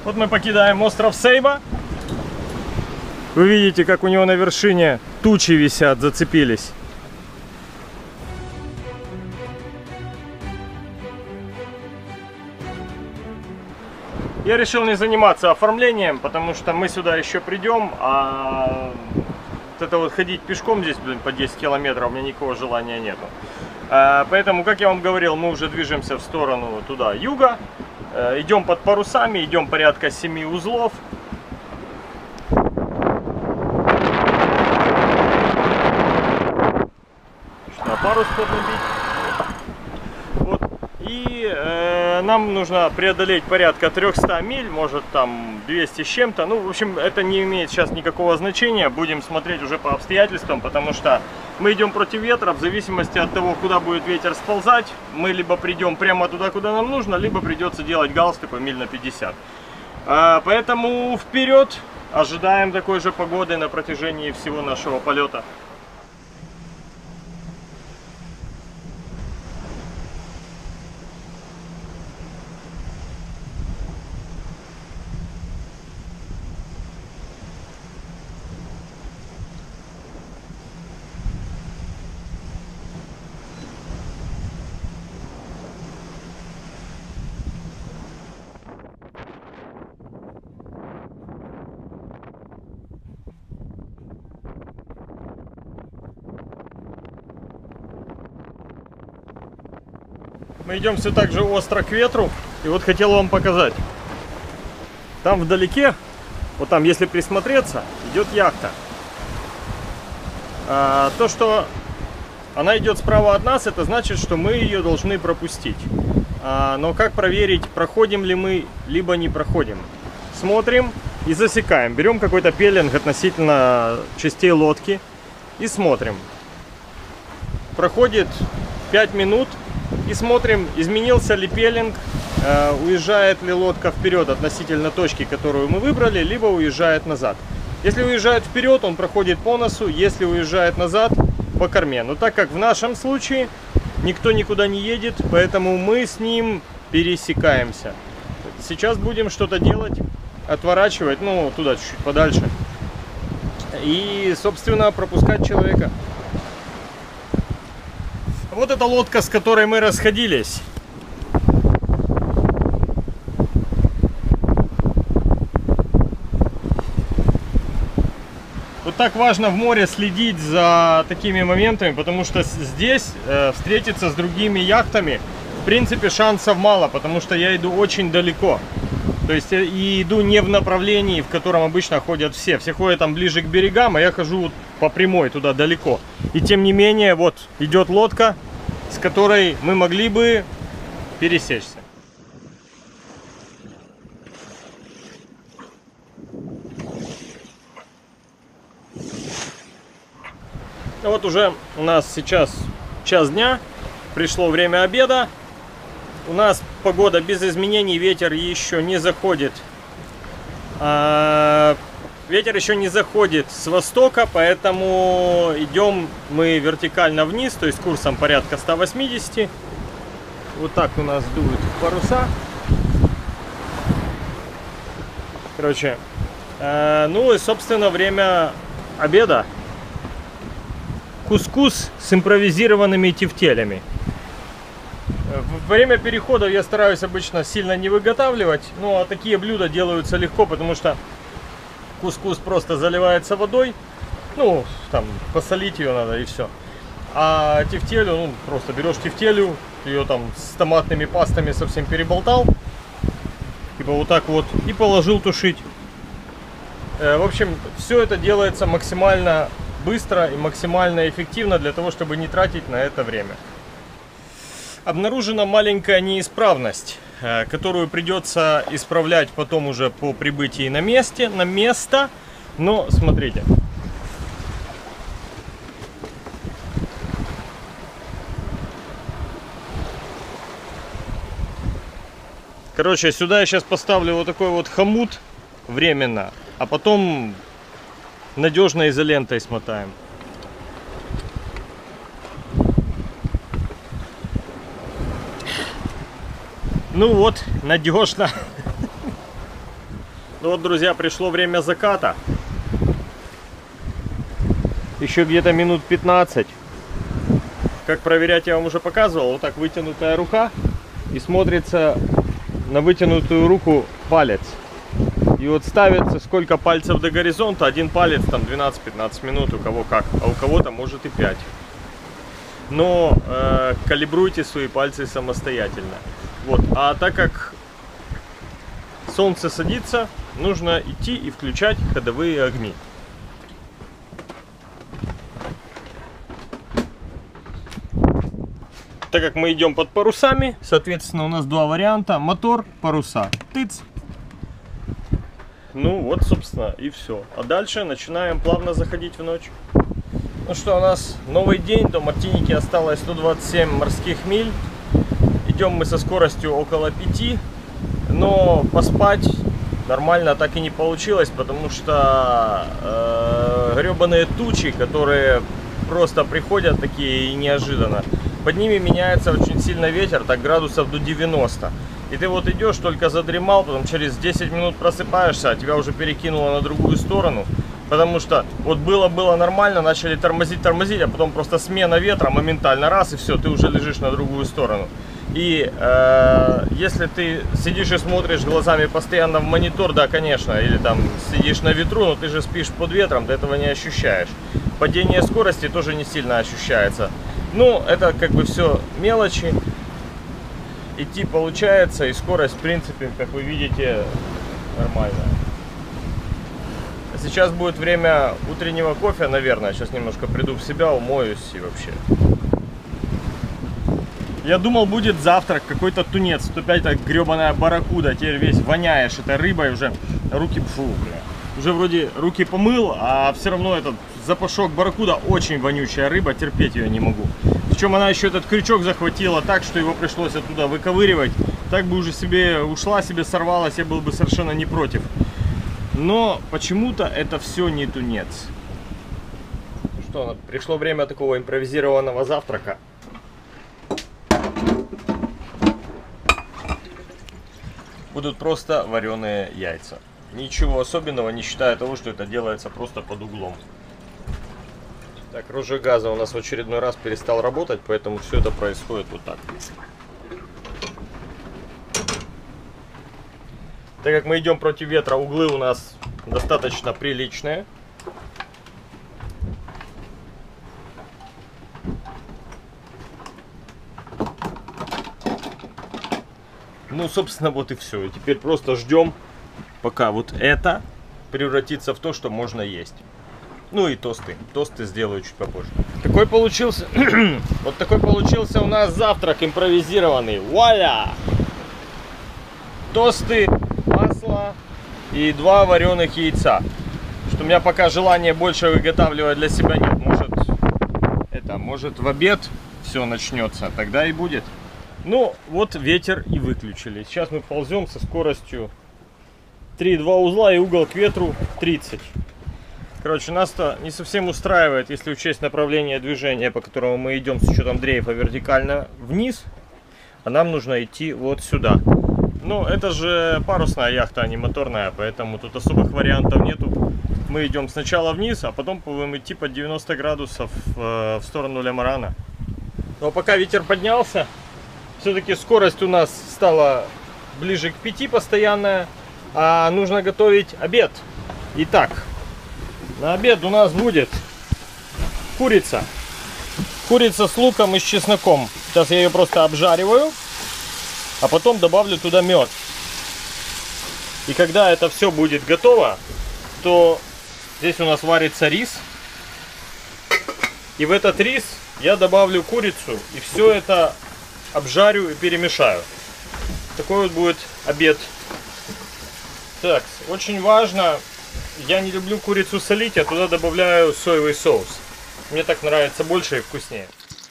Вот мы покидаем остров Сейба. Вы видите, как у него на вершине тучи висят, зацепились. Я решил не заниматься оформлением, потому что мы сюда еще придем, а вот это вот ходить пешком здесь, блин, по 10 километров, у меня никакого желания нету. Поэтому, как я вам говорил, мы уже движемся в сторону туда, юга. Идем под парусами, идем порядка 7 узлов. На парус поднабить. Вот. И нам нужно преодолеть порядка 300 миль, может там 200 с чем-то. Ну, в общем, это не имеет сейчас никакого значения. Будем смотреть уже по обстоятельствам, потому что мы идем против ветра. В зависимости от того, куда будет ветер сползать, мы либо придем прямо туда, куда нам нужно, либо придется делать галс такой миль на 50. Поэтому вперед! Ожидаем такой же погоды на протяжении всего нашего полета. Мы идем все так же остро к ветру. И вот хотел вам показать. Там вдалеке, вот там, если присмотреться, идет яхта. То, что она идет справа от нас, это значит, что мы ее должны пропустить. Но как проверить, проходим ли мы, либо не проходим? Смотрим и засекаем. Берем какой-то пеленг относительно частей лодки и смотрим. Проходит 5 минут. И смотрим, изменился ли пеленг, уезжает ли лодка вперед относительно точки, которую мы выбрали, либо уезжает назад. Если уезжает вперед, он проходит по носу, если уезжает назад, по корме. Но так как в нашем случае никто никуда не едет, поэтому мы с ним пересекаемся. Сейчас будем что-то делать, отворачивать, ну, туда чуть-чуть подальше. И, собственно, пропускать человека. Вот эта лодка, с которой мы расходились. Вот так важно в море следить за такими моментами, потому что здесь встретиться с другими яхтами, в принципе, шансов мало, потому что я иду очень далеко. То есть и иду не в направлении, в котором обычно ходят все. Все ходят там ближе к берегам, а я хожу вот по прямой туда далеко. И тем не менее, вот идет лодка, с которой мы могли бы пересечься. Вот уже у нас сейчас час дня, пришло время обеда. У нас погода без изменений, ветер еще не заходит. Ветер еще не заходит с востока, поэтому идем мы вертикально вниз, то есть курсом порядка 180. Вот так у нас дуют паруса. Короче, ну и, собственно, время обеда. Кускус с импровизированными тефтелями. Во время переходов я стараюсь обычно сильно не выготавливать, ну а такие блюда делаются легко, потому что кускус просто заливается водой, ну там посолить ее надо и все. А тефтелю, ну просто берешь тефтелю, ее там с томатными пастами совсем переболтал, типа вот так вот, и положил тушить. В общем, все это делается максимально быстро и максимально эффективно для того, чтобы не тратить на это время. Обнаружена маленькая неисправность, которую придется исправлять потом уже по прибытии на место. Но смотрите. Короче, сюда я сейчас поставлю вот такой вот хомут временно, а потом надежной изолентой смотаем. Ну вот, надежно. Ну вот, друзья, пришло время заката. Еще где-то минут 15. Как проверять, я вам уже показывал. Вот так вытянутая рука. И смотрится на вытянутую руку палец. И вот ставится сколько пальцев до горизонта. Один палец там 12-15 минут, у кого как. А у кого-то может и 5. Но калибруйте свои пальцы самостоятельно. Вот. А так как солнце садится, нужно идти и включать ходовые огни. Так как мы идем под парусами, соответственно, у нас два варианта: мотор, паруса. Тыц. Ну вот, собственно, и все. А дальше начинаем плавно заходить в ночь. Ну что, у нас новый день. До Мартиники осталось 127 морских миль. Идем мы со скоростью около 5. Но поспать нормально так и не получилось, потому что гребаные тучи, которые просто приходят такие и неожиданно. Под ними меняется очень сильно ветер, так градусов до 90. И ты вот идешь, только задремал, потом через 10 минут просыпаешься, а тебя уже перекинуло на другую сторону. Потому что вот было нормально, начали тормозить, а потом просто смена ветра, моментально раз, и все, ты уже лежишь на другую сторону. И если ты сидишь и смотришь глазами постоянно в монитор, да, конечно, или там сидишь на ветру, но ты же спишь под ветром, ты этого не ощущаешь. Падение скорости тоже не сильно ощущается. Ну, это как бы все мелочи. Идти получается, и скорость, в принципе, как вы видите, нормальная. Сейчас будет время утреннего кофе, наверное. Сейчас немножко приду в себя, умоюсь и вообще. Я думал, будет завтрак, какой-то тунец. Тут опять так гребаная барракуда. Теперь весь воняешь этой рыбой, уже руки, фу, бля. Уже вроде руки помыл, а все равно этот запашок барракуда, очень вонючая рыба, терпеть ее не могу. Причем она еще этот крючок захватила так, что его пришлось оттуда выковыривать. Так бы уже себе ушла, себе сорвалась, я был бы совершенно не против. Но почему-то это все не тунец. Что, пришло время такого импровизированного завтрака. Будут просто вареные яйца. Ничего особенного, не считая того, что это делается просто под углом. Так, розжиг газа у нас в очередной раз перестал работать, поэтому все это происходит вот так. Так как мы идем против ветра, углы у нас достаточно приличные. Ну, собственно, вот и все. И теперь просто ждем, пока вот это превратится в то, что можно есть. Ну и тосты. Тосты сделаю чуть попозже. Такой получился... Вот такой получился у нас завтрак импровизированный. Вуаля! Тосты, масло и 2 вареных яйца. Что у меня пока желания больше выготавливать для себя нет. Может в обед все начнется, тогда и будет. Ну, вот ветер и выключили. Сейчас мы ползем со скоростью 3,2 узла и угол к ветру 30. Короче, нас-то не совсем устраивает, если учесть направление движения, по которому мы идем с учетом дрейфа вертикально вниз. А нам нужно идти вот сюда. Ну, это же парусная яхта, а не моторная, поэтому тут особых вариантов нету. Мы идем сначала вниз, а потом будем идти под 90 градусов в сторону Лемарана. Но пока ветер поднялся, все-таки скорость у нас стала ближе к 5 постоянная, а нужно готовить обед. Итак, на обед у нас будет курица. Курица с луком и с чесноком. Сейчас я ее просто обжариваю, а потом добавлю туда мед. И когда это все будет готово, то здесь у нас варится рис. И в этот рис я добавлю курицу и все это обжарю и перемешаю. Такой вот будет обед. Так, очень важно, я не люблю курицу солить, я туда добавляю соевый соус. Мне так нравится больше и вкуснее.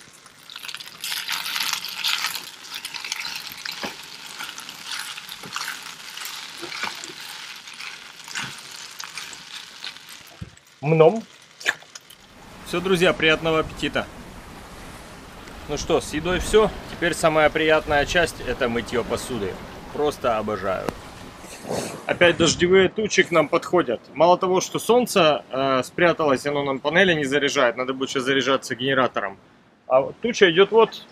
Мном. Все, друзья, приятного аппетита. Ну что, с едой все. Теперь самая приятная часть — это мытье посуды. Просто обожаю. Опять дождевые тучи к нам подходят. Мало того, что солнце спряталось, оно нам панели не заряжает, надо будет сейчас заряжаться генератором. А вот туча идет вот.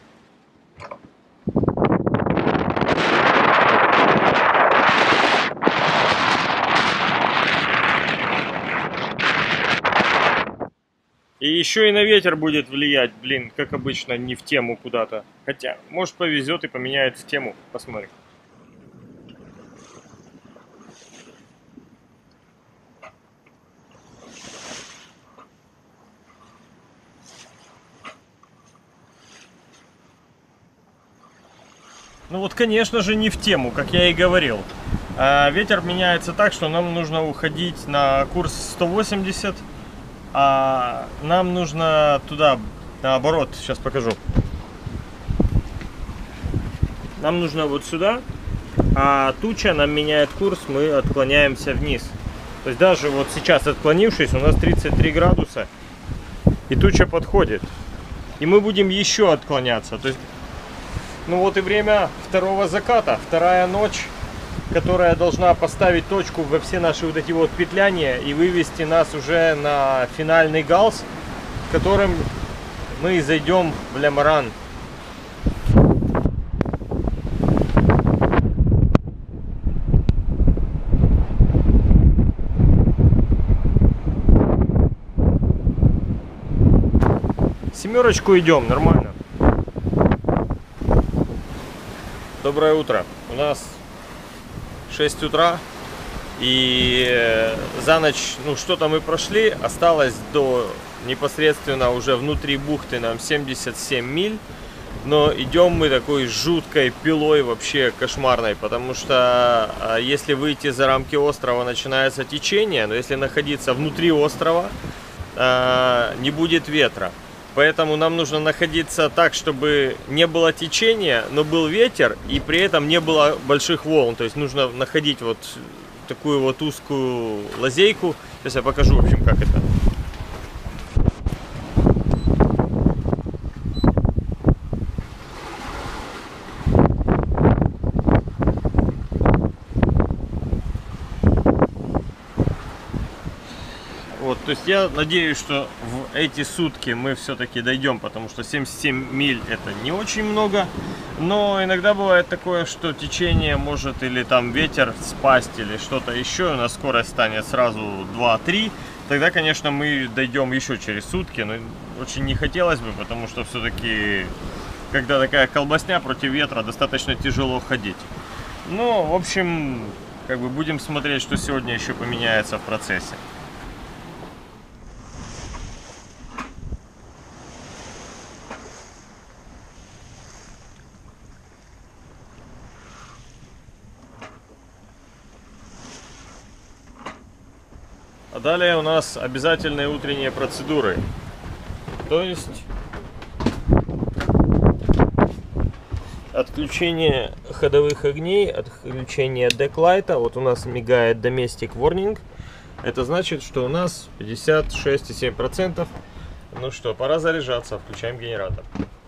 И еще и на ветер будет влиять, блин, как обычно, не в тему куда-то. Хотя, может, повезет и поменяет в тему, посмотрим. Ну вот, конечно же, не в тему, как я и говорил. Ветер меняется так, что нам нужно уходить на курс 180, а нам нужно туда, наоборот, сейчас покажу. Нам нужно вот сюда, а туча нам меняет курс, мы отклоняемся вниз. То есть даже вот сейчас отклонившись, у нас 33 градуса, и туча подходит. И мы будем еще отклоняться. То есть, ну вот и время второго заката, вторая ночь, которая должна поставить точку во все наши вот эти вот петляния и вывести нас уже на финальный галс, которым мы зайдем в Лямаран. Семерочку идем, нормально. Доброе утро. У нас 6 утра, и за ночь, ну, что-то мы прошли, осталось до непосредственно уже внутри бухты нам 77 миль, но идем мы такой жуткой пилой, вообще кошмарной, потому что если выйти за рамки острова, начинается течение, но если находиться внутри острова, не будет ветра. Поэтому нам нужно находиться так, чтобы не было течения, но был ветер, и при этом не было больших волн. То есть нужно находить вот такую вот узкую лазейку. Сейчас я покажу, в общем, как это. Вот, то есть я надеюсь, что в эти сутки мы все-таки дойдем, потому что 77 миль это не очень много, но иногда бывает такое, что течение может или там ветер спасть или что-то еще, у нас скорость станет сразу 2-3, тогда, конечно, мы дойдем еще через сутки, но очень не хотелось бы, потому что все-таки, когда такая колбасня против ветра, достаточно тяжело ходить. Ну, в общем, как бы будем смотреть, что сегодня еще поменяется в процессе. А далее у нас обязательные утренние процедуры. То есть отключение ходовых огней, отключение деклайта. Вот у нас мигает Domestic Warning. Это значит, что у нас 56,7%. Ну что, пора заряжаться. Включаем генератор.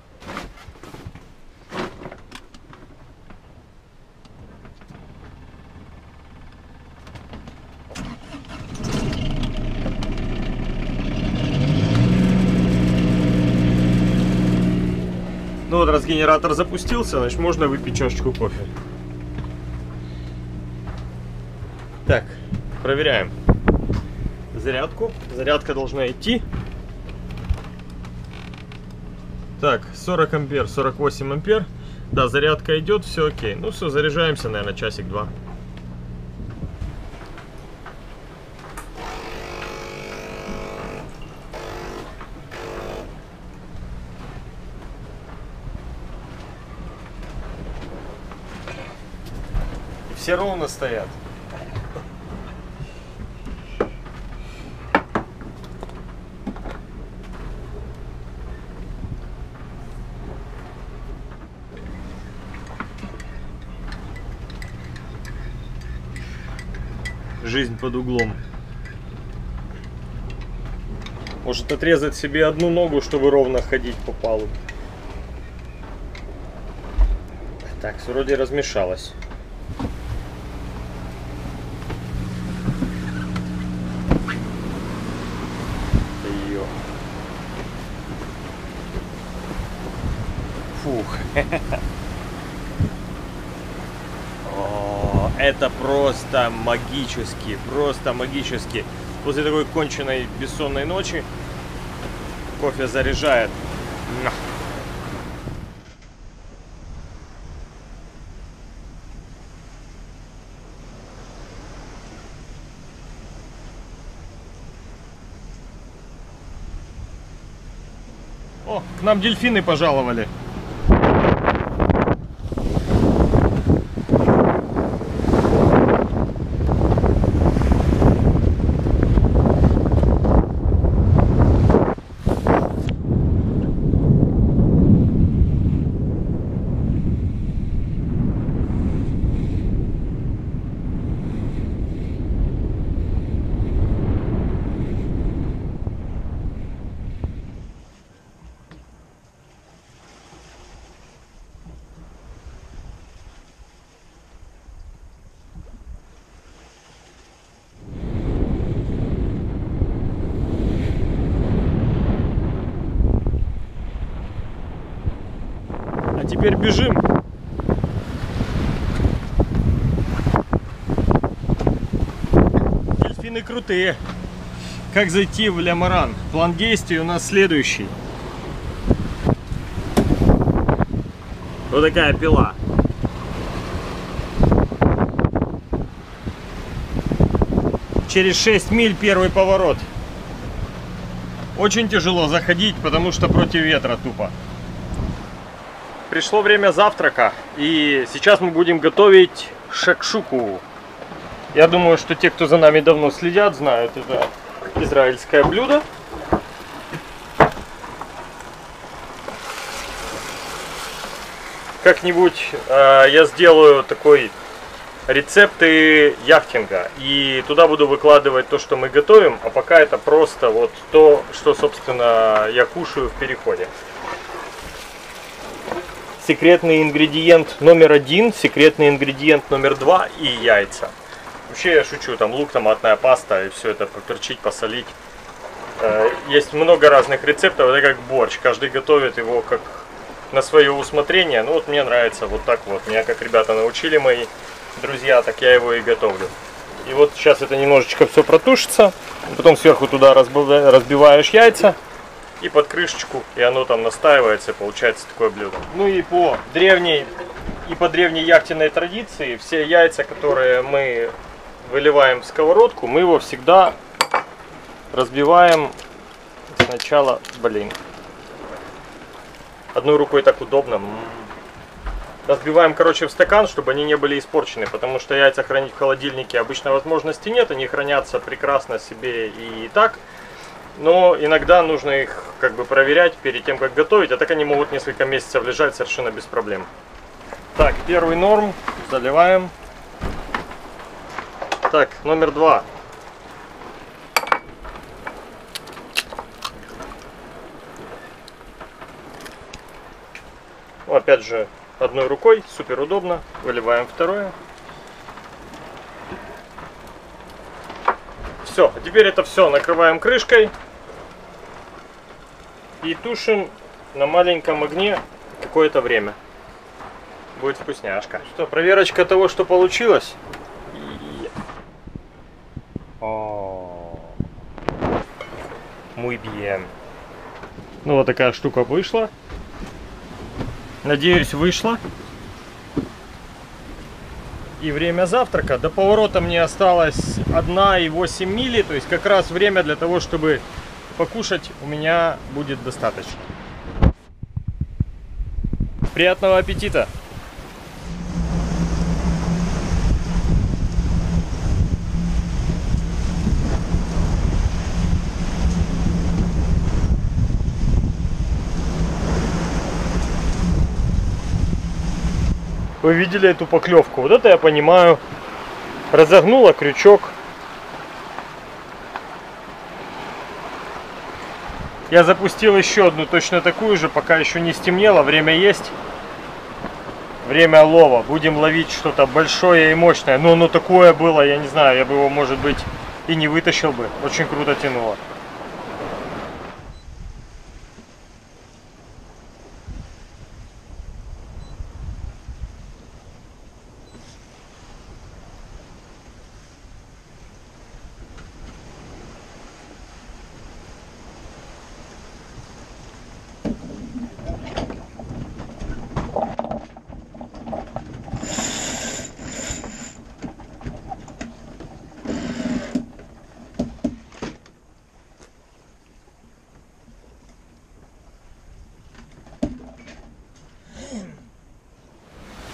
Ну вот, раз генератор запустился, значит можно выпить чашечку кофе. Так, проверяем зарядку. Зарядка должна идти. Так, 40 ампер, 48 ампер. Да, зарядка идет, все окей. Ну все, заряжаемся, наверное, часик-два. Все ровно стоят. Жизнь под углом. Может отрезать себе одну ногу, чтобы ровно ходить по палубе. Так, вроде размешалось. О, это просто магически, просто магически. После такой конченной бессонной ночи кофе заряжает. О, к нам дельфины пожаловали. А теперь бежим. Дельфины крутые. Как зайти в Лямаран? План действий у нас следующий. Вот такая пила. Через 6 миль первый поворот. Очень тяжело заходить, потому что против ветра тупо. Пришло время завтрака, и сейчас мы будем готовить шакшуку. Я думаю, что те, кто за нами давно следят, знают, это израильское блюдо. Как-нибудь я сделаю такой рецепты яхтинга, и туда буду выкладывать то, что мы готовим, а пока это просто вот то, что, собственно, я кушаю в переходе. Секретный ингредиент номер 1, секретный ингредиент номер 2 и яйца. Вообще я шучу, там лук, томатная паста и все это поперчить, посолить. Есть много разных рецептов, это как борщ, каждый готовит его как на свое усмотрение. Ну вот мне нравится вот так вот, меня как ребята научили мои друзья, так я его и готовлю. И вот сейчас это немножечко все протушится, потом сверху туда разбиваешь яйца. И под крышечку, и оно там настаивается, и получается такое блюдо. Ну и по древней яхтенной традиции, все яйца, которые мы выливаем в сковородку, мы его всегда разбиваем сначала, одной рукой так удобно. Разбиваем, короче, в стакан, чтобы они не были испорчены, потому что яйца хранить в холодильнике обычно возможности нет, они хранятся прекрасно себе и так. Но иногда нужно их как бы проверять перед тем, как готовить, а так они могут несколько месяцев лежать совершенно без проблем. Так, первый норм заливаем. Так, номер 2. Опять же, одной рукой, супер удобно. Выливаем второе. Все, а теперь это все накрываем крышкой и тушим на маленьком огне какое-то время. Будет вкусняшка. Что, проверочка того, что получилось. Muy bien. Ну вот такая штука вышла. Надеюсь, вышла. И время завтрака. До поворота мне осталось 1,8 мили. То есть как раз время для того, чтобы покушать, у меня будет достаточно. Приятного аппетита! Вы видели эту поклевку? Вот это я понимаю. Разогнула крючок. Я запустил еще одну точно такую же, пока еще не стемнело. Время есть. Время лова. Будем ловить что-то большое и мощное. Но оно такое было, я не знаю, я бы его, может быть, и не вытащил бы. Очень круто тянуло.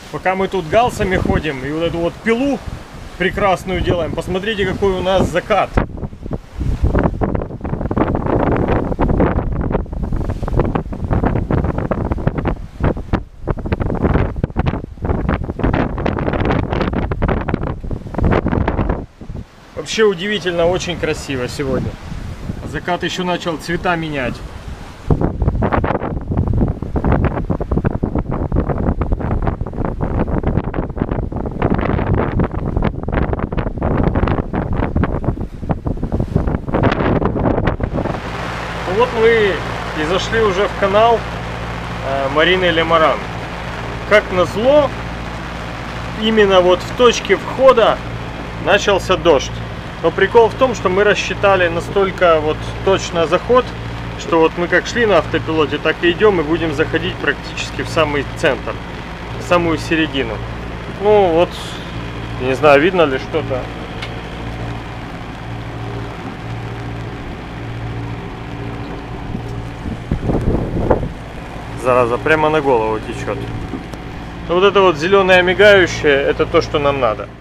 Пока мы тут галсами ходим и вот эту вот пилу прекрасную делаем, посмотрите, какой у нас закат. Вообще удивительно, очень красиво сегодня. Закат еще начал цвета менять. Вот мы и зашли уже в канал Марины Лемаран. Как назло, именно вот в точке входа начался дождь. Но прикол в том, что мы рассчитали настолько вот точно заход, что вот мы как шли на автопилоте, так и идем и будем заходить практически в самый центр, в самую середину. Ну вот, не знаю, видно ли что-то. Зараза, прямо на голову течет. Вот это вот зеленое мигающее, это то, что нам надо.